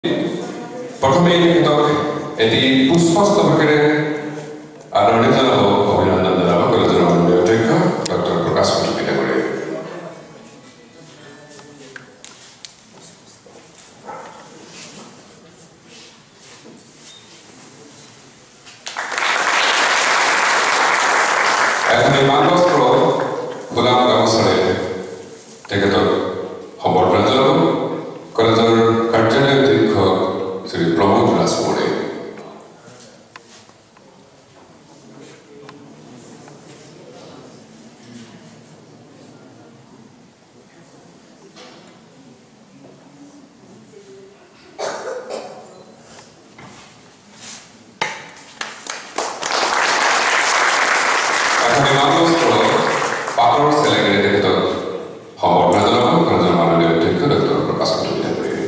প্ৰথমে তেখেতক এটি পুষ্পস্তবকেৰে আদৰণি জনাব অভিনন্দন জনাব কলেজৰ মাননীয় অধ্যক্ষ ডক্টৰ প্ৰকাশ চন্দ্ৰ ডাঙৰীয়াই। এখন মানবস্ত্ৰ গোলাম গামোচাৰে তেখেতক সম্বৰ্ধনা জনাব কলেজৰ কাৰ্যালয় অধ্যক্ষ শ্ৰী প্ৰমোদ ৰাজপৰে। পাতৰ চেলেঙেৰে তেখেতক সম্বৰ্ধনা জনাব কলেজৰ মাননীয় অধ্যক্ষ ডক্টৰ প্ৰকাশ চন্দ্ৰ ডাঙৰীয়াই।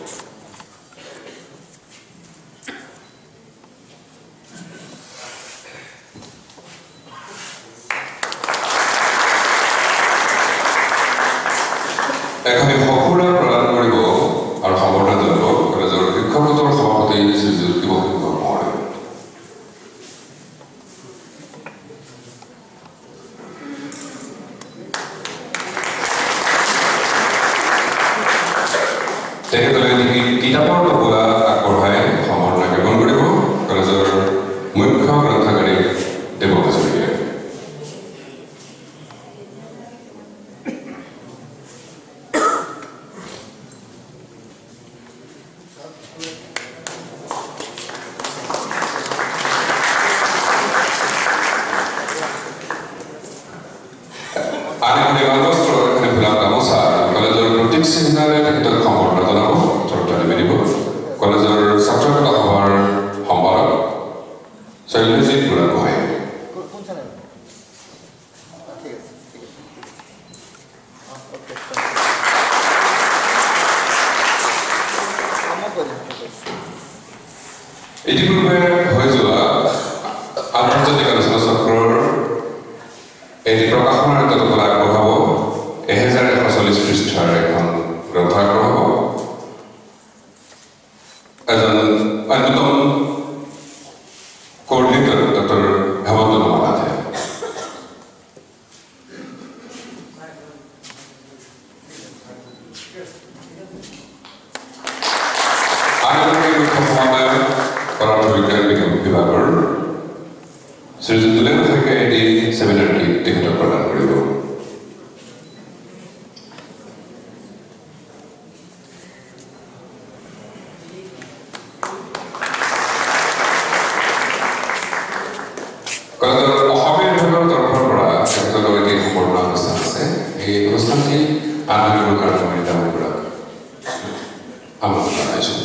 এখনি সফুৰা প্ৰদান কৰিব আৰু সম্বৰ্ধনা জনাব কলেজৰ শিক্ষকগোটৰ সভাপতি শ্ৰীযুত শিৱসিংহ মহোদয়। তেখেতলৈ কিতাপৰ টোপোলা আগবঢ়াই সম্বৰ্ধনা জ্ঞাপন কৰিব কলেজৰ মুখ্য গ্ৰন্থাগাৰিক দেৱকাজৰীয়াই। আন এখন মানবস্ত্ৰ এখনি গোলাম গামোচা কলেজৰ প্ৰতীক চিহ্নেৰে তেখেতক সম্বৰ্ধনা জনাব চৰকাৰে মেলিব কলেজৰ ছাত্ৰকলা সভাৰ সম্পাদক শৈলজিৎ বুঢ়াগোহাঁই। ইতিপূৰ্বে হৈ যোৱা আন্তৰ্জাতিক আলোচনা চক্ৰৰ এটি প্ৰকাশনৰ এটা টোপোলা আগবঢ়াব 1140 পৃষ্ঠাৰ এখন গ্ৰন্থ আগবঢ়াব এজন অন্যতম কোঅৰ্ডিনেটৰ ডক্টৰ হেমন্ত নাথে। আনকি মুখ্য সমাধায়ক পদাৰ্থ বিজ্ঞান বিভাগৰ শ্ৰীযুত দুলেন শইকীয়াই এটি ছেমিনাৰ কিট তেখেতক প্ৰদান কৰিব। কলেজৰ অসমীয়া বিভাগৰ তৰফৰ পৰা তেখেতলৈ এটি সম্বৰ্ধনা অনুষ্ঠান আছে। এই অনুষ্ঠানটি আন্তৰিক কাৰ্যকৰী দামৰ পৰা আমন্ত্ৰণ জনাইছোঁ।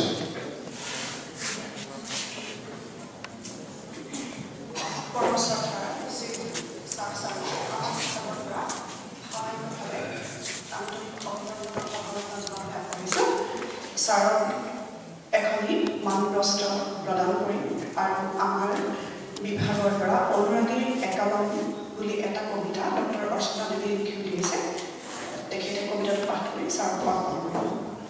ছাৰক এখনি মানবস্ত্ৰ প্ৰদান কৰিম আৰু আমাৰ বিভাগৰ পৰা অনুৰাগীৰ একালম বুলি এটা কবিতা ডক্টৰ অৰ্চনা দেৱীয়ে লিখি উলিয়াইছে। তেখেতে কবিতাটো পাঠ কৰি ছাৰক আহ্বান কৰিব।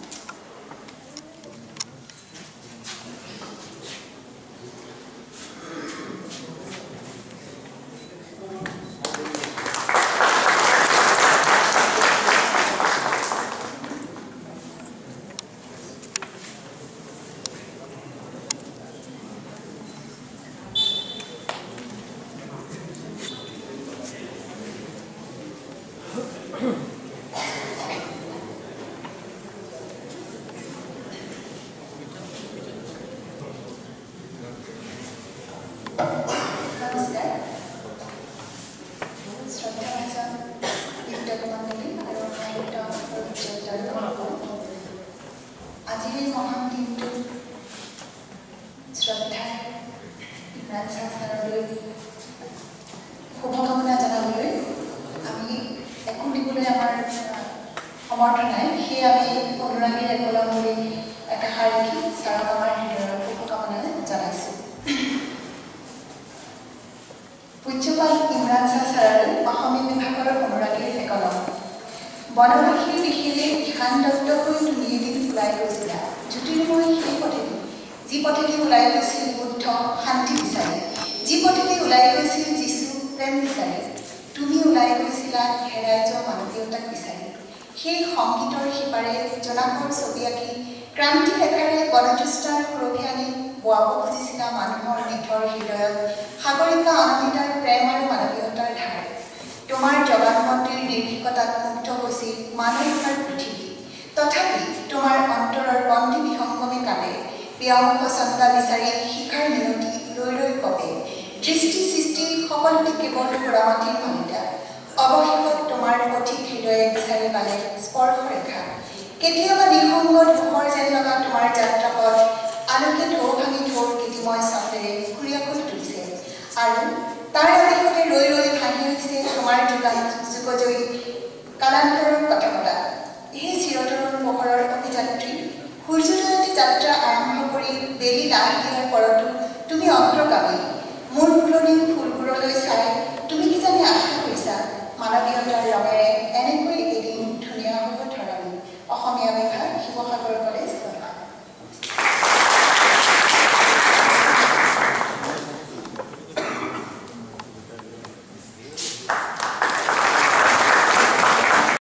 আজিৰ মহান দিনটো শ্ৰদ্ধাৰ ইমৰান ছাৰলৈ শুভকামনা জনাবলৈ আমি একো দিবলৈ আমাৰ সমৰ্থ নাই। সেয়ে আমি অনুৰাগীৰ একলম বুলি একাষাৰ লিখি ছাৰক আমাৰ হৃদয়ৰ শুভকামনা জনাইছোঁ। পূজ্যপাল ইমৰান ছাৰৰ অসমীয়া বিভাগৰ অনুৰাগীৰ একলম বনবাসীৰ দিশেৰে ধ্যান দত্ত হৈ তুলি দিন ওলাই গৈছিলা। জ্যোতিৰ্ময় সেই পথেদি যি পথেদি ওলাই গৈছিল বুদ্ধ শান্তি বিচাৰি, যি পথেদি ওলাই গৈছিল যীশু প্ৰেম বিচাৰি, তুমি ওলাই গৈছিলা হেৰাই যোৱা মানৱীয়তাক বিচাৰি। সেই সংগীতৰ সিপাৰে জনাকৰ ছবি আঁকি ক্ৰান্তি ৰেখাৰে গণতৃষ্ণাৰ সুৰভি আনি বোৱাব খুজিছিলা মানুহৰ নিথৰ হৃদয়ত সাগৰিকা অনমিতাৰ প্ৰেম আৰু মানৱীয়তাৰ ধাৰ। তোমাৰ জবানবন্দীৰ নিৰ্ভীকতাত মুগ্ধ হৈছিল মানৱতাৰ পৃথিৱী। তথাপি তোমাৰ অন্তৰৰ বন্দী বিসংগমে কান্দে, প্ৰিয়মুখ চন্দা বিচাৰি শিখাৰ মিনতি ৰৈ ৰৈ কবে। দৃষ্টি সৃষ্টি সকলোতে কেৱল সুৰামাটিৰ মালিতা। অৱশেষত তোমাৰ পথিক হৃদয়ে বিচাৰি পালে স্পৰ্শ ৰেখা। কেতিয়াবা নিসংগ ধূসৰ যেন লগা তোমাৰ যাত্ৰাপথ আলোকে ঢৌ ভাঙি ঢৌৰ গীতিময় চাপেৰে কুৰিয়াকৈ তুলিছে। আৰু তাৰ আৱেশতে ৰৈ ৰৈ ভাঙি উঠিছে তোমাৰ যুগজয়ী কালান্তৰৰ কথা পতা। এই চিৰতৰুণ পোহৰৰ অভিযাত্ৰী সূৰ্যোদয়তে যাত্ৰা আৰম্ভ কৰি বেলি লাহ দিয়াৰ পৰতো তুমি অগ্ৰগামী। মোৰ ফুলনি ফুলবোৰলৈ চাই তুমি কি জানি আশা কৰিছা মানৱীয়তাৰ ৰঙেৰে এনেকৈ এদিন ধুনীয়া হ'ব ধৰণী। অসমীয়া বিভাগ শিৱসাগৰ